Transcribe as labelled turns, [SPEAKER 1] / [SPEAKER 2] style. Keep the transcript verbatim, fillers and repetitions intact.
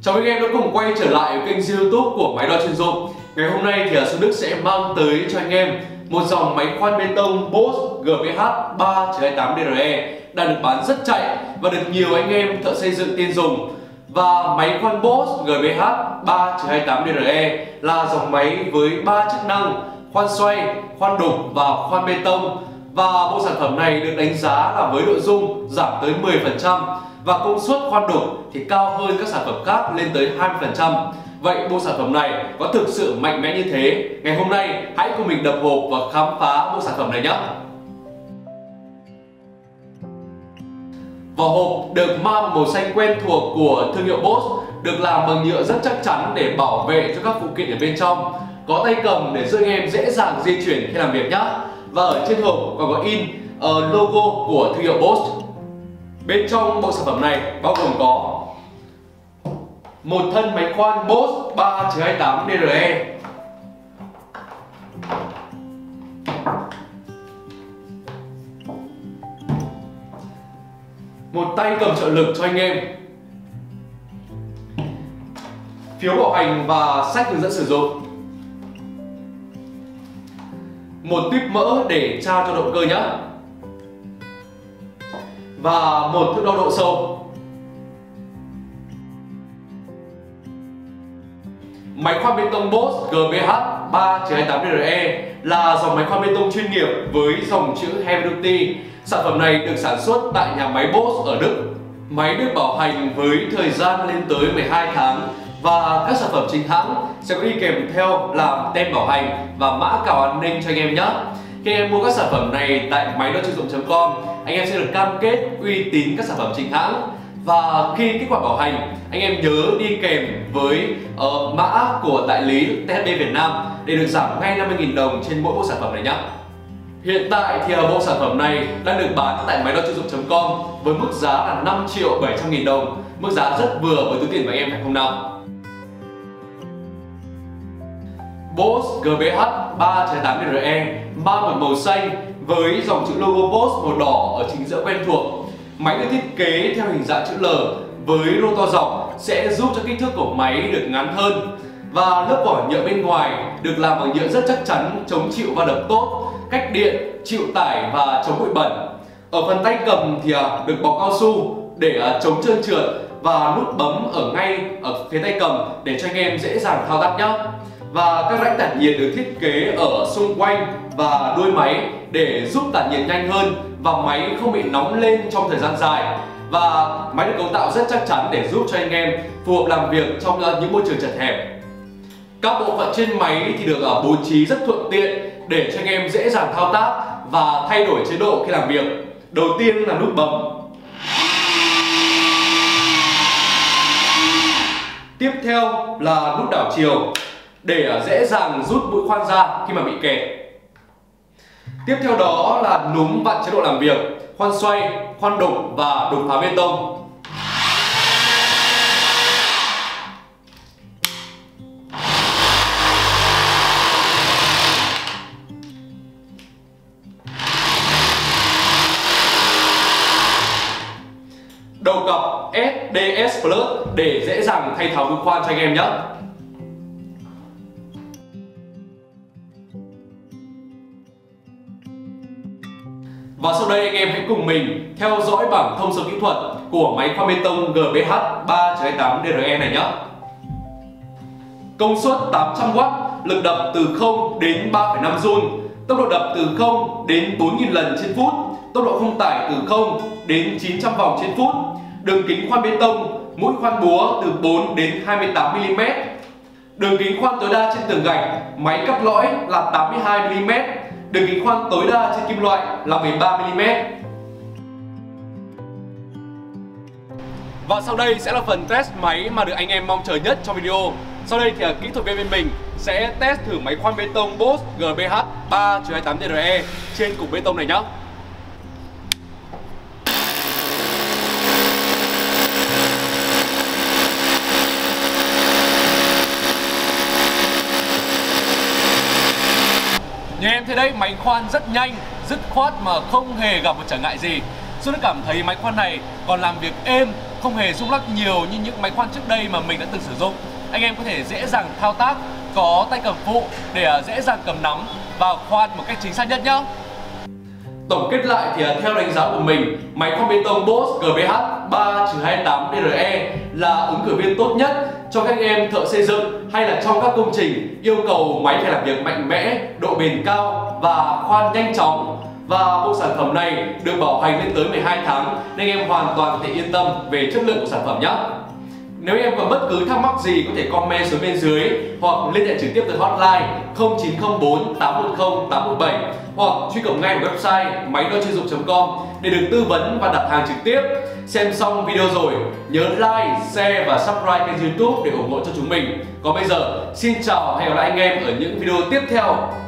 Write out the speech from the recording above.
[SPEAKER 1] Chào mừng em đã cùng quay trở lại kênh YouTube của Máy Đo Chuyên Dụng. Ngày hôm nay thì Xuân Đức sẽ mang tới cho anh em một dòng máy khoan bê tông Bosch G B H ba hai tám D R E đang được bán rất chạy và được nhiều anh em thợ xây dựng tin dùng. Và máy khoan Bosch G B H ba hai tám D R E là dòng máy với ba chức năng: khoan xoay, khoan đục và khoan bê tông. Và bộ sản phẩm này được đánh giá là với nội dung giảm tới mười phần trăm và công suất khoan đục thì cao hơn các sản phẩm khác lên tới hai mươi phần trăm. Vậy bộ sản phẩm này có thực sự mạnh mẽ như thế? Ngày hôm nay hãy cùng mình đập hộp và khám phá bộ sản phẩm này nhé! Vỏ hộp được mang màu xanh quen thuộc của thương hiệu Bosch, được làm bằng nhựa rất chắc chắn để bảo vệ cho các phụ kiện ở bên trong. Có tay cầm để giúp anh em dễ dàng di chuyển khi làm việc nhé. Và ở trên hộp còn có in uh, logo của thương hiệu Bosch. Bên trong bộ sản phẩm này bao gồm có một thân máy khoan Bosch ba hai tám D R E, một tay cầm trợ lực cho anh em, phiếu bảo hành và sách hướng dẫn sử dụng, một tuyếp mỡ để trao cho động cơ nhé, và một thước đo độ sâu. Máy khoan bê tông Bosch G B H ba hai tám D R E là dòng máy khoan bê tông chuyên nghiệp với dòng chữ Heavy Duty. Sản phẩm này được sản xuất tại nhà máy Bosch ở Đức. Máy được bảo hành với thời gian lên tới mười hai tháng và các sản phẩm chính hãng sẽ có đi kèm theo là tem bảo hành và mã cào an ninh cho anh em nhé. Khi anh em mua các sản phẩm này tại máy đo chuyên dụng chấm com, anh em sẽ được cam kết uy tín các sản phẩm chính hãng. Và khi kết quả bảo hành, anh em nhớ đi kèm với uh, mã của đại lý T H D Việt Nam để được giảm ngay năm mươi nghìn đồng trên mỗi bộ sản phẩm này nhé. Hiện tại thì bộ sản phẩm này đang được bán tại máy đo chuyên dụng chấm com với mức giá là năm triệu bảy trăm nghìn đồng, mức giá rất vừa với túi tiền của anh em phải không nào? Bosch G B H ba hai tám D R E mang một màu xanh với dòng chữ logo Bosch màu đỏ ở chính giữa quen thuộc. Máy được thiết kế theo hình dạng chữ L với rotor dọc sẽ giúp cho kích thước của máy được ngắn hơn. Và lớp vỏ nhựa bên ngoài được làm bằng nhựa rất chắc chắn, chống chịu va đập tốt, cách điện, chịu tải và chống bụi bẩn. Ở phần tay cầm thì được bọc cao su để chống trơn trượt và nút bấm ở ngay ở phía tay cầm để cho anh em dễ dàng thao tác nhé. Và các rãnh tản nhiệt được thiết kế ở xung quanh và đuôi máy để giúp tản nhiệt nhanh hơn và máy không bị nóng lên trong thời gian dài. Và máy được cấu tạo rất chắc chắn để giúp cho anh em phù hợp làm việc trong những môi trường chật hẹp. Các bộ phận trên máy thì được bố trí rất thuận tiện để cho anh em dễ dàng thao tác và thay đổi chế độ khi làm việc. Đầu tiên là nút bấm. Tiếp theo là nút đảo chiều để dễ dàng rút mũi khoan ra khi mà bị kẹt. Tiếp theo đó là núm vặn chế độ làm việc, khoan xoay, khoan đục và đục phá bê tông. Đầu cọc S D S Plus để dễ dàng thay tháo mũi khoan cho anh em nhé. Và sau đây anh em hãy cùng mình theo dõi bảng thông số kỹ thuật của máy khoan bê tông G B H ba hai tám D R E này nhé. Công suất tám trăm oát, lực đập từ không đến ba phẩy năm giun, tốc độ đập từ không đến bốn nghìn lần trên phút, tốc độ không tải từ không đến chín trăm vòng trên phút, đường kính khoan bê tông, mũi khoan búa từ bốn đến hai mươi tám mi li mét, đường kính khoan tối đa trên tường gạch, máy cắt lõi là tám mươi hai mi li mét, đường kính khoan tối đa trên kim loại là mười ba mi li mét. Và sau đây sẽ là phần test máy mà được anh em mong chờ nhất trong video. Sau đây thì kỹ thuật viên bên mình sẽ test thử máy khoan bê tông Bosch G B H ba hai tám D R E trên cục bê tông này nhé. Như em thấy đấy, máy khoan rất nhanh, dứt khoát mà không hề gặp một trở ngại gì. Xuân Đức cảm thấy máy khoan này còn làm việc êm, không hề rung lắc nhiều như những máy khoan trước đây mà mình đã từng sử dụng. Anh em có thể dễ dàng thao tác, có tay cầm phụ để dễ dàng cầm nắm và khoan một cách chính xác nhất nhé. Tổng kết lại thì theo đánh giá của mình, máy khoan bê tông Bosch G B H ba hai tám D R E là ứng cử viên tốt nhất cho các em thợ xây dựng hay là trong các công trình yêu cầu máy phải làm việc mạnh mẽ, độ bền cao và khoan nhanh chóng. Và bộ sản phẩm này được bảo hành lên tới mười hai tháng nên em hoàn toàn có thể yên tâm về chất lượng của sản phẩm nhé. Nếu em có bất cứ thắc mắc gì có thể comment xuống bên dưới hoặc liên hệ trực tiếp tới hotline không chín không bốn tám một không tám một bảy hoặc truy cập ngay vào website máy đo chuyên dụng chấm com để được tư vấn và đặt hàng trực tiếp. Xem xong video rồi nhớ like, share và subscribe kênh YouTube để ủng hộ cho chúng mình. Còn bây giờ xin chào và hẹn gặp lại anh em ở những video tiếp theo.